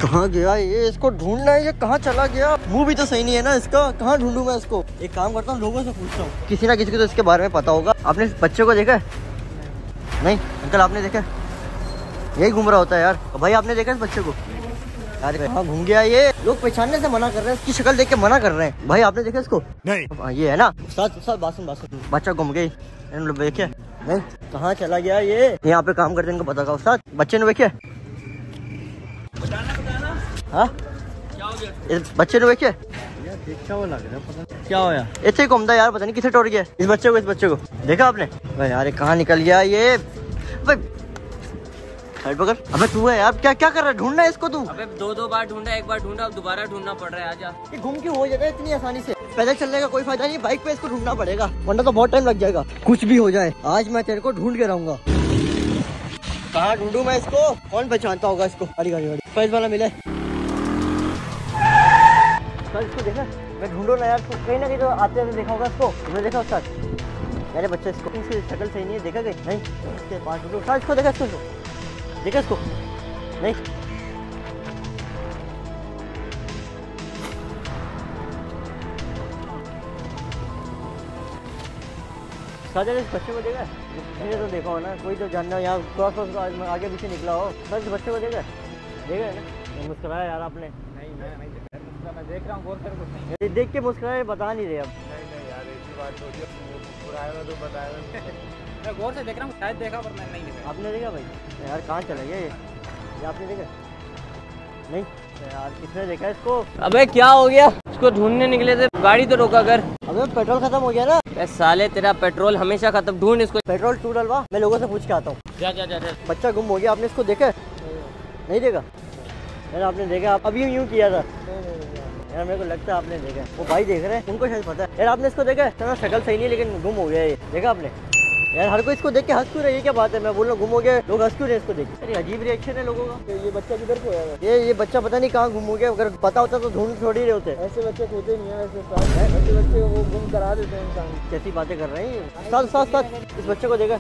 कहाँ गया ये? इसको ढूंढना है, ये कहाँ चला गया? मुंह भी तो सही नहीं है ना इसका, कहाँ ढूंढूं मैं इसको? एक काम करता हूँ, लोगों से पूछता हूँ, किसी ना किसी को तो इसके बारे में पता होगा। आपने इस बच्चे को देखा है? नहीं अंकल आपने देखा? यही घूम रहा होता है यार। भाई आपने देखा इस बच्चे को? यार कहाँ घूम गया ये? लोग पहचानने से मना कर रहे हैं, इसकी शक्ल देख के मना कर रहे हैं। भाई आपने देखा इसको? नहीं। ये है ना बात सुन, बच्चा घूम गई, इन लोग देखे नहीं कहाँ चला गया ये? यहाँ पे काम करते इनको पता होगा। उस्ताद बच्चे ने देखे? हाँ क्या हो गया इस बच्चे ने? देखे देखा वो लग रहा है, पता क्या होया? ऐसे ही घूमता यार, पता नहीं किसे टोट गया इस बच्चे को देखा आपने? भाई यार कहाँ निकल गया ये? पकड़। अबे तू है यार, क्या कर रहा है? ढूंढना है इसको तू? अबे दो बार ढूंढा, एक बार ढूंढा, अब दोबारा ढूंढना पड़ रहा है। आजा, ये घूम क्यों हो जाता है इतनी आसानी से? पैदल चलने का कोई फायदा नहीं, बाइक पे इसको ढूंढना पड़ेगा, वरना तो बहुत टाइम लग जाएगा। कुछ भी हो जाए आज मैं तेरे को ढूंढ के रहूंगा। कहाँ ढूंढूं मैं इसको? कौन पहचानता होगा इसको? गाड़ी पैस वाला मिले इसको देखा? मैं ढूंढो ना यार, कहीं ना कहीं तो आते हुए देखा होगा इसको। तुमने देखा उसका? मेरे बच्चे इसको, इसकी शक्ल सही नहीं है, देखा गई नहीं? इसके पास ढूंढो इसको, देखा इसको? देखा इसको? नहीं साजन इस बच्चे को देखा? मैंने तो देखा हो ना, कोई तो जानना यहाँ क्रॉस आगे पीछे निकला हो। सर इस बच्चे को देखा है ना? मुस्कुराया यार आपने? नहीं मैं देख रहा हूँ, गौर कर कुछ नहीं देख के मुस्कुराए, बता नहीं रहे अब। नहीं यार ऐसी बात हो गई, मुस्कुराया तो बताया। मैं गौर से देख रहा हूँ, शायद देखा पर मैं नहीं देखा। आपने देखा भाई? यार कहाँ चला गया ये आपने देखा? नहीं यार किसने देखा इसको? अबे क्या हो गया? इसको ढूंढने निकले थे, गाड़ी तो रोका कर। अबे पेट्रोल खत्म हो गया ना? साले तेरा पेट्रोल हमेशा खत्म, ढूंढ इसको। पेट्रोल तू डलवा, मैं लोगों से पूछ के आता हूँ। जा। बच्चा गुम हो गया, आपने इसको देखा? नहीं देखा यार? आपने देखा? अब यूं किया था यार, मेरे को लगता है आपने देखा। वो भाई देख रहे हैं, उनको शायद पता है। यार आपने इसको देखा? चलो शक्ल सही नहीं लेकिन गुम हो गया ये, देखा आपने? यार हर कोई इसको देख के हंस क्यों रही है? क्या बात है? मैं बोल रहा हूँ गुम हो गया, लोग हंस क्यों रहे इसको देख? अरे अजीब रिएक्शन है लोगों का। ये बच्चा किधर को है? ये बच्चा पता नहीं कहाँ गुम हो गया। अगर पता होता तो ढूंढ थोड़ी रहे होते। ऐसे बच्चे होते नहीं है, ऐसे बच्चे वो गुम करा देते हैं इंसान। कैसी बातें कर रहे हैं? साथ इस बच्चे को देखा?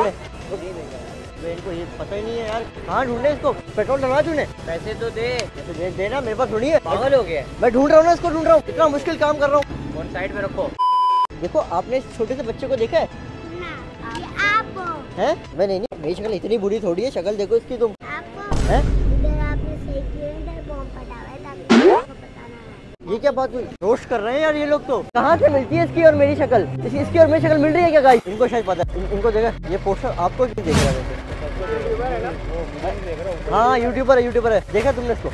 इनको ये पता ही नहीं है यार, कहाँ ढूंढे इसको? पेट्रोल डलवा तूने? पैसे तो दे देना, मेरे पास थोड़ी है। पागल हो गया? मैं ढूंढ रहा हूँ ना, इसको ढूंढ रहा हूँ, इतना मुश्किल काम कर रहा हूँ। कौन साइड में रखो। देखो आपने इस छोटे से बच्चे को देखा है? हैं? मैं नहीं, मेरी शक्ल इतनी बुरी थोड़ी है, शक्ल देखो इसकी तुम। हैं? ये क्या बात हुई? रोस्ट कर रहे हैं यार ये लोग तो। कहाँ से मिलती है इसकी और मेरी शक्ल? इसकी और मेरी शक्ल मिल रही है क्या गाइस? इनको शायद पता है। इनको देखा ये पोस्टर? आपको क्यों देख रहा है? हाँ यूट्यूबर है। देखा तुमने इसको?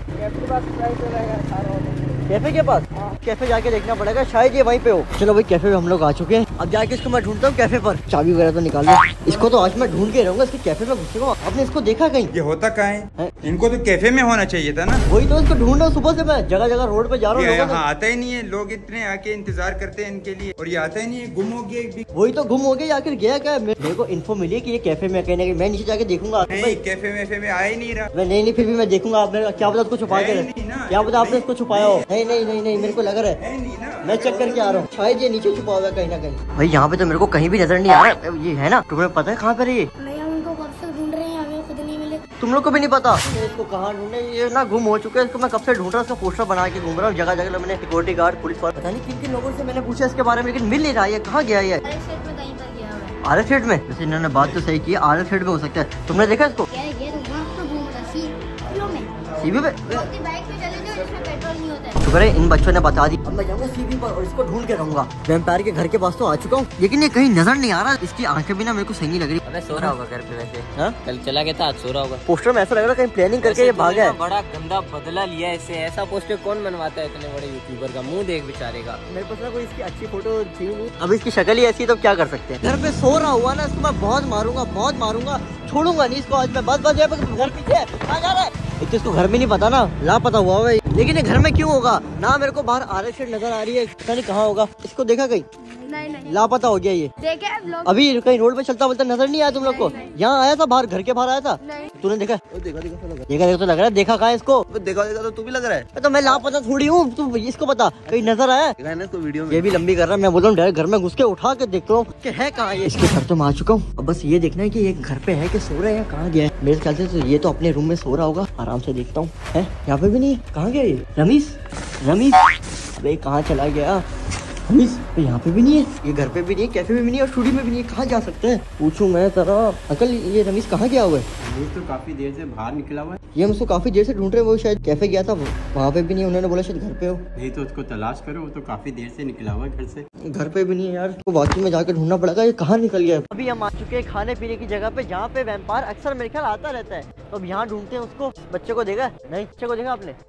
कैफे के पास? कैफे जाके देखना पड़ेगा, शायद ये वहीं पे हो। चलो भाई कैफे पे हम लोग आ चुके हैं, अब जाके इसको मैं ढूंढता हूँ कैफे पर। चाबी वगैरह तो निकाल लो, इसको तो आज मैं ढूंढ के रहूंगा। इसके कैफे में घुसूंगा। आपने इसको देखा कहीं? ये होता कहाँ है? इनको तो कैफे में होना चाहिए था ना। वही तो इसको ढूंढ रहा हूँ सुबह से, मैं जगह जगह रोड पे जा रहा हूँ। यहाँ आता ही नहीं है, लोग इतने आके इंतजार करते हैं इनके लिए और ये आता ही नहीं है। गुम हो गया। वही तो गुम हो गया, आखिर गया क्या? मेरे को इन्फो मिली है कि ये कैफे में कहीं ना कहीं। मैं नीचे जाके देखूंगा। कैफे में आ ही नहीं रहा। मैं नहीं फिर भी मैं देखूंगा। आपने क्या पता उसको छुपा के? क्या पता आपने इसको छुपाया हो? नहीं मेरे को लग रहा है, मैं चेक करके आ रहा हूँ, शायद ये नीचे छुपा हुआ है कहीं ना कहीं। भाई यहाँ पे तो मेरे को कहीं भी नजर नहीं आ रहा। ये है ना? तुम्हें पता है कहाँ पे ये? उनको कब से ढूंढ रहे हैं, हमें खुद नहीं मिले। तुम लोग को भी नहीं पता? इसको कहाँ ढूंढे? ये ना गुम हो चुका है, इसको मैं कब से ढूंढ रहा हूँ। इसका पोस्टर बना के घूम रहा हूँ जगह जगह। मैंने सिक्योरिटी गार्ड, पुलिस वाले, पता नहीं किन लोगों से मैंने पूछा इसके बारे में, लेकिन मिल नहीं रहा है। कहाँ गया ये? आर सेट में? वैसे इन्होंने बात तो सही की, आर सेट में हो सकता है। तुमने देखा इसको? सीबी पे? शुक्र है इन बच्चों ने बता दी। अब मैं जाऊंगा सीबी पर और इसको ढूंढ के रहूंगा। वैम्पायर के घर के पास तो आ चुका हूँ, लेकिन ये कहीं नजर नहीं आ रहा। इसकी आंखें भी ना मेरे को सही नहीं लग रही। अबे सो रहा होगा घर पे वैसे। हाँ कल चला गया था, आज सो रहा होगा। पोस्टर में ऐसा लग रहा है कहीं प्लानिंग करके ये भागा है। बड़ा गंदा बदला लिया है इससे। ऐसा पोस्टर कौन बनवाता है इतने बड़े यूट्यूबर का? मुँह देख बेचारे का। मेरे पास ना कोई इसकी अच्छी फोटो थी नहीं। अब इसकी शक्ल ही ऐसी, तो क्या कर सकते हैं? घर पे सो रहा हुआ ना, इसको मैं बहुत मारूंगा, छोड़ूंगा नहीं इसको आज मैं। बस घर पीछे आ जा रहा है। एक तो इसको घर में नहीं पता ना, लापता हुआ है। लेकिन ये घर में क्यों होगा ना? मेरे को बाहर आर सेट नजर आ रही है, पता नहीं कहाँ होगा। इसको देखा कहीं? नहीं नहीं लापता हो गया ये। देखे लोग अभी कहीं रोड पे चलता बोलता नजर नहीं आया तुम लोग को? यहाँ आया था बाहर, घर के बाहर आया था? नहीं। तूने देखा? देखा तो लग रहा है। देखा कहाँ है इसको? देखा तो तू भी लग रहा है। तो मैं लापता थोड़ी हूँ, तू इसको पता कहीं नजर आया? तो वीडियो में ये भी लंबी कर रहा है। मैं बोल रहा हूँ डायरेक्ट घर में घुस के उठा के देखता हूँ कि है कहाँ ये। इसके घर तो मैं आ चुका हूँ, अब बस ये देखना है कि ये घर पे है कि सो रहा है या कहाँ गया है। मेरे ख्याल से तो ये तो अपने रूम में सो रहा होगा। आराम से देखता हूँ। है यहाँ पे भी नहीं है। कहाँ गया ये? रमीश अबे कहाँ चला गया रमीश? तो यहाँ पे भी नहीं है, ये घर पे भी नहीं है, कैफे में भी नहीं है और स्टूडियो में भी नहीं है। कहाँ जा सकते हैं पूछूं मैं जरा। अंकल ये रमीश कहाँ गया हुआ है? ये तो काफी देर से बाहर निकला हुआ है। ये हम उसको काफी देर से ढूंढ रहे हैं। वो शायद कैफे गया था, वहाँ पे भी नहीं। उन्होंने बोला शायद घर पे हो। नहीं तो उसको तलाश करो, वो तो काफी देर से निकला हुआ है घर से। घर पे भी नहीं है यार, तो बाथरूम में जाकर ढूंढना पड़ेगा ये कहाँ निकल गया। अभी हम आ चुके हैं खाने पीने की जगह पे, जहाँ पे वैम्पायर अक्सर मेरे ख्याल आता रहता है। तो अब यहाँ ढूंढते हैं उसको। बच्चे को देखा? नहीं, बच्चे को देखा आपने?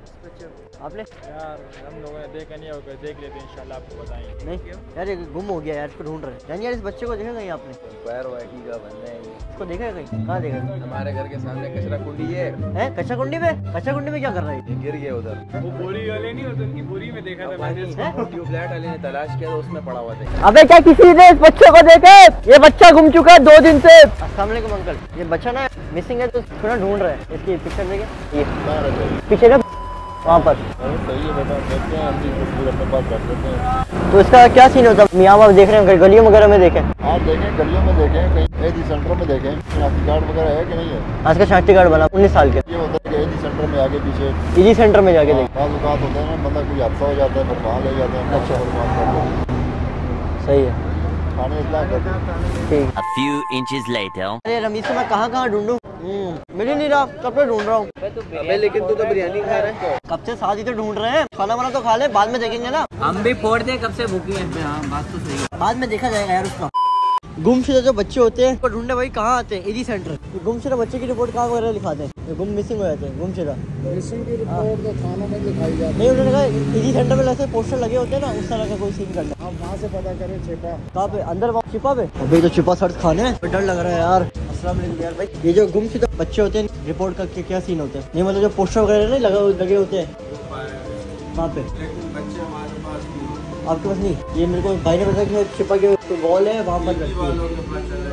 यार हम लोगों ने देखा नहीं होगा, देख लेते हैं इंशाल्लाह, आपको बताएंगे। नहीं यार, ये गुम हो गया यार, इसको ढूंढ रहे हैं। यानी यार इस बच्चे को देखा कहीं आपने? इसको देखा है कहीं? कहाँ देखा? हमारे घर के सामने कचरा कुंडी है। कच्चा कुंडी में? कच्चा कुंडी में क्या कर रहा है? गिर गया उधर। वो बोरी वाले नहीं होते, उनकी बोरी में देखा था मैंने। ट्यूबलाइट वाले ने तलाश किया तो उसमें पड़ा हुआ था। अबे क्या किसी ने इस बच्चे को देखा? ये बच्चा गुम चुका है 2 दिन से। अस्सलाम वालेकुम अंकल, ये बच्चा ना मिसिंग है, तो थोड़ा ढूंढ रहे हैं। इसकी पिक्चर देखे, ये पीछे ना वहाँ पर। सही है बेटा, देखते हैं हम भी कुछ अपने पास कर सकते हैं। तो इसका क्या सीन होता है? मियाँ बाप देख रहे हैं, गलियों वगैरह में देखें? आप देखें, गलियों में देखें, कहीं एजी सेंटर में देखें, शनाख्ती कार्ड वगैरह है कि नहीं है। आज का शनाख्ती कार्ड बना 19 साल के। ये होता है कि एजी सेंटर में आगे पीछे इजी सेंटर में जाके देखें। बात होता है ना, मतलब कोई हादसा हो जाता है, फिर वहाँ ले जाते हैं। अच्छा। सही है, थाने इतना करते हैं। ठीक। A few inches later. अरे रमीश को मैं कहाँ ढूंढूं? मिल ही नहीं रहा, कब से ढूंढ रहा हूँ। अबे लेकिन तू तो बिरयानी खा रहा है। कब से साथ ही तो ढूंढ रहे हैं। खाना वाना तो खा ले, बाद में देखेंगे ना। हम भी फोड़ दे, कब से भूखी है। हाँ बात तो सही है। बाद में देखा जाएगा यार उसका। गुमशुदा जो बच्चे होते हैं वो ढूंढने भाई कहाँ आते हैं? Easy centre. गुमशुदा बच्चे की रिपोर्ट कहाँ वगैरह लिखाते हैं? गुम मिसिंग हो जाते हैं गुमशुदा। मिसिंग की रिपोर्ट तो थानों में दिखाई जाती नहीं, उन्होंने कहा इजी सेंटर में ऐसे पोस्टर लगे होते हैं ना, उस तरह का कोई सीन करना। है। आप वहाँ से पता करें छिपा। कहाँ पे? अंदर वहाँ छिपा पे? अबे तो छिपा सर्च खाने हैं, डर लग रहा है यार। अस्सलाम वालेकुम यार भाई, ये जो गुमशुदा बच्चे होते हैं रिपोर्ट का क्या सीन होता है? नहीं मतलब जो पोस्टर वगैरह नहीं लगे होते हैं वहाँ पे? आपके पास नहीं? ये मेरे को भाई ने बताया कि छिपा के वॉल है वहाँ पर रखती है।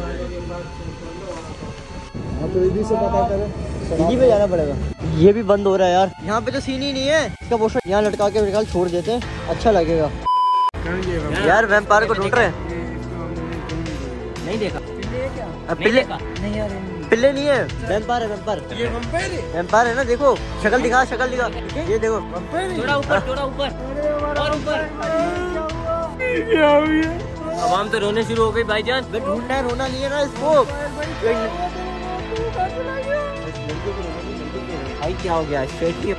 हाँ तो इसी से पता करें। इसी पे जाना पड़ेगा। ये भी बंद हो रहा है यार, यहाँ पे तो सीन ही नहीं है। इसका पोस्टर यहाँ लटका के निकाल छोड़ देते हैं, अच्छा लगेगा। यार वैम्पायर को ढूंढ रहे हैं। नहीं देखा पिल्ले नहीं यार, पिल्ले नहीं है, वैम्पायर है। वैम्पायर, ये वैम्पायर है ना। देखो शक्ल दिखा, ये देखो। थोड़ा ऊपर और ऊपर। अब हम तो रोने शुरू हो गई भाईजान। ढूंढना है, रोना नहीं है ना इसको। भाई क्या हो गया?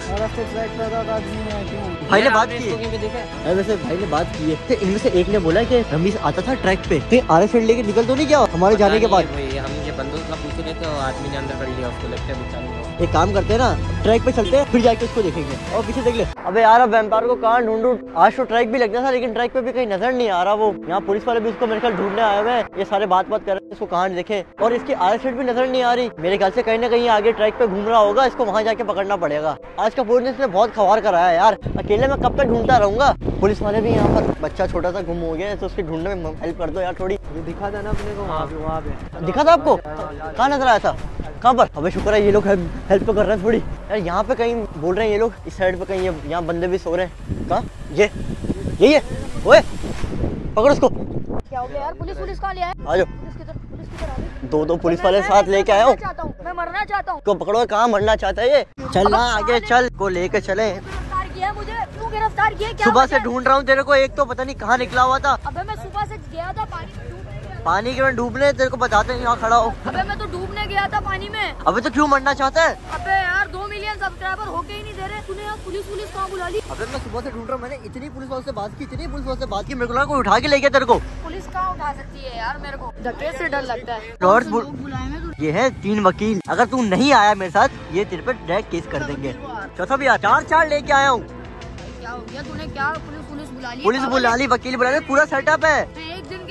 भाई ने बात की है। वैसे भाई ने बात की है। इनमें से एक ने बोला कि रमीश आता था ट्रैक पे, तो RS लेके निकल तो नहीं गया हमारे जाने के बाद? हम ये बंदूक का पूछ रहे तो आदमी ने अंदर कर लिया, उसको लगता है बेचारे। एक काम करते हैं ना, ट्रैक पे चलते हैं, फिर जाके उसको देखेंगे। और पीछे देख ले। अबे यार अब वैम्पायर को कहाँ ढूंढूं? आज तो ट्रैक भी लगना था, लेकिन ट्रैक पे भी कहीं नजर नहीं आ रहा। वो यहाँ पुलिस वाले भी उसको मेरे ख्याल ढूंढने आए हुए हैं। ये सारे बात कर रहे हैं, इसको कहाँ देखे। और इसकी RS भी नजर नहीं आ रही। मेरे ख्याल से कहीं ना कहीं आगे ट्रैक पे घूम रहा होगा, इसको वहाँ जाके पकड़ना पड़ेगा। आज का पुलिस ने बहुत खवार कराया है यार, अकेले में कब तक ढूंढता रहूंगा। पुलिस वाले भी यहाँ पर, बच्चा छोटा सा गुम हो गया है तो उसके ढूंढने में हेल्प कर दो यार थोड़ी। ये दिखा था ना अपने को वहाँ पे। दिखा था आपको? कहाँ नजर आया था? कहाँ पर? अबे शुक्र है ये लोग हेल्प तो कर रहे हैं थोड़ी यार। यहाँ पे कहीं बोल रहे हैं ये लोग, इस साइड पे कहीं यहाँ बंदे भी सो रहे हैं। कहाँ? ये ओए पकड़ उसको। क्या हो गया यार? पुलिस कहाँ ले आए? आ जाओ। पुलिस किधर आ गई? दो पुलिस वाले साथ लेके आया हूँ। मैं मरना चाहता हूँ। को पकड़ो, कहाँ मरना चाहता है ये? चल ना आगे चल, को लेके चले। गिरफ्तार किया मुझे, क्यों गिरफ्तार किया? क्या सुबह से ढूंढ रहा हूँ तेरे को, एक तो पता नहीं कहाँ निकला हुआ था। अबे मैं सुबह से गया था पानी के में डूबने, तेरे को बताते हैं यहाँ खड़ा हो। अबे मैं तो डूबने गया था पानी में। अबे तो क्यों मरना चाहता है? अबे यार 2 मिलियन सब्सक्राइबर होके ही नहीं दे रहे। तूने यार पुलिस कहाँ बुला ली? अबे मैं सुबह से ढूंढ रहा हूँ, मैंने इतनी पुलिस वालों से बात की, मेरे को लगा कोई उठा के ले गया तेरे को। पुलिस कहाँ उठा सकती है यार? मेरे को धक्के से डर लगता है। ये है 3 वकील, अगर तू नहीं आया मेरे साथ, ये तेरे पे डायरेक्ट केस कर देंगे। चौथा भी 4 लेके आया हूँ। क्या हो गया? तूने क्या पुलिस बुला ली? पुलिस बुला ली, वकील बुला ली, पूरा सेटअप है। मैं एक दिन के लिए गुम हुआ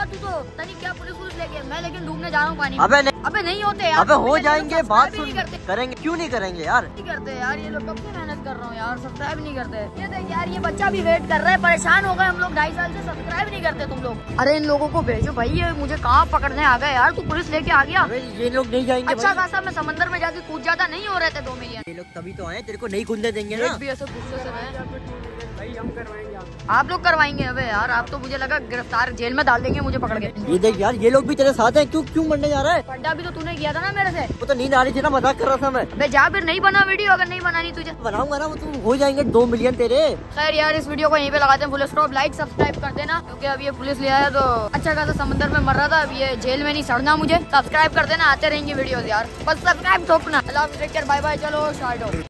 होगा तू तो पता नहीं क्या पुलिस लेके। मैं लेकिन डूबने जा रहा हूँ पानी में। अबे नहीं होते यार। अबे हो जाएंगे, बात सुन। करते करेंगे क्यों नहीं करेंगे यार? नहीं करते यार, ये लोग कब से मेहनत कर रहा हूँ यार, सब्सक्राइब नहीं करते। ये देख यार, ये बच्चा भी वेट कर रहा है, परेशान हो गए हम लोग 2.5 साल से, सब्सक्राइब नहीं करते तुम लोग। अरे इन लोगों को भेजो भाई, ये मुझे कहाँ पकड़ने आ गए यार, तू पुलिस लेके आ गया। ये लोग नहीं जाएंगे। अच्छा खासा मैं समंदर में जाके कूद जाता, नहीं हो रहे थे 2 मिलियन। ये लोग तभी तो आए, तेरे को नहीं कूदने देंगे ना। भी ऐसे गुस्से से रहे। आप लोग करवाएंगे? अबे यार, आप तो मुझे लगा गिरफ्तार जेल में डाल देंगे मुझे पकड़ के। ये देख यार, ये लोग भी तेरे साथ हैं, क्यों मरने जा रहा है? पड्डा भी तो तूने किया था ना मेरे से। वो तो नींद आ रही थी ना, मजाक कर रहा था मैं। अबे जा फिर, नहीं बना वीडियो, अगर नहीं बनानी तुझे। बनाऊंगा ना, वो तुम हो जाएंगे 2 मिलियन तेरे। खैर यार, इस वीडियो को यहीं पे लगाते हैं फुल स्टॉप। लाइक सब्सक्राइब कर देना, क्योंकि अब ये पुलिस ले आया तो अच्छा खासा समंदर में मर रहा था, अब ये जेल में नहीं सड़ना मुझे। सब्सक्राइब कर देना, आते रहेंगे वीडियोस यार, बस सब्सक्राइब ठोकना। अल्लाह हाफिज़, टेक केयर, बाय बाय, चलो स्टार्ट हो।